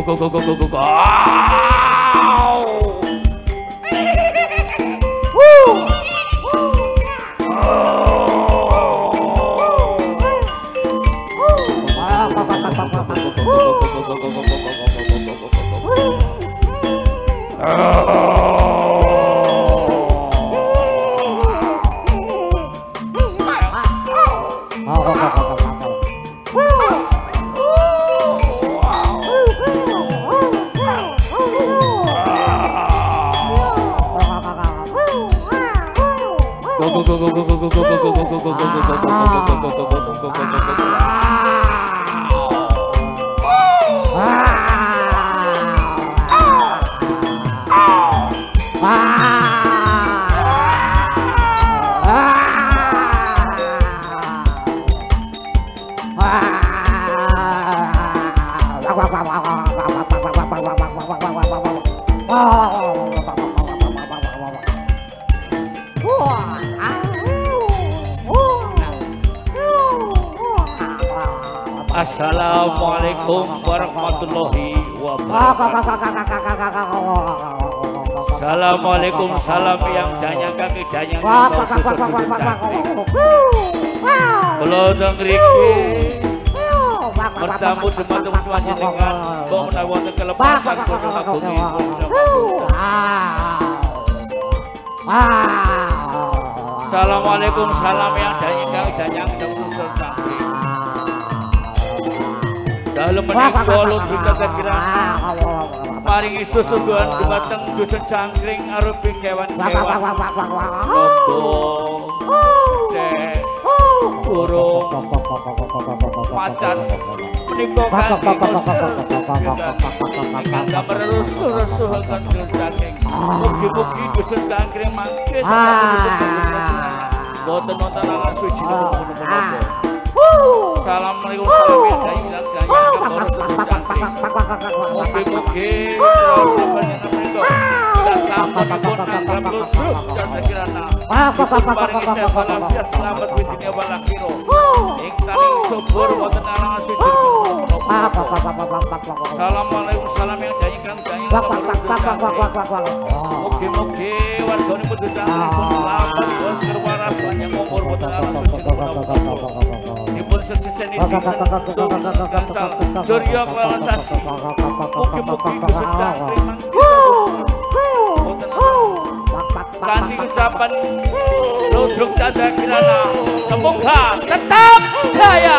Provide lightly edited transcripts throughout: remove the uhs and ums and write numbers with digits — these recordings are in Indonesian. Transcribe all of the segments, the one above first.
Assalamualaikum warahmatullahi wabarakatuh. Assalamualaikum, salam yang danyang kaki danyang kalau dengriki bertamu teman-teman panjenengan mbok menawi wonten kelepasan kula agung Assalamualaikum, salam yang danyang kaki danyang dalam menikah lu kita kirana maringi susuduan dumateng dusun cangkring arupi kewan-kewan lobo dek burung macan menikah kanthi ingkang gambar rusuh-rusuh kanthi cangkring mugi-mugi dusun cangkring mangke boten wonten alang suci Assalamualaikum salam yang janjikan mugi-mugi wargane pun selamat seger waras panjang umur boten alang Surya Kelasasi mugi-mugi kesedang kanthi ucapan Ludruk Chandra Kirana semoga tetap jaya.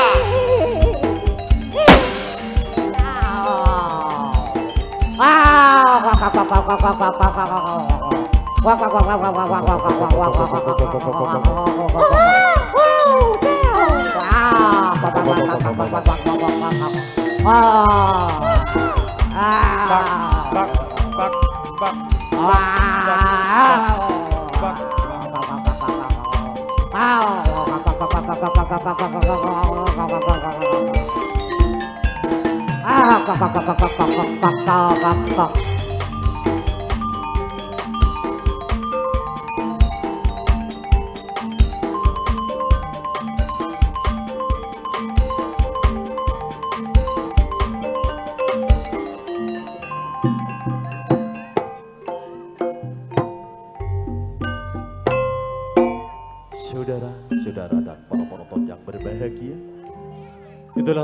Saudara-saudara dan para penonton yang berbahagia, itulah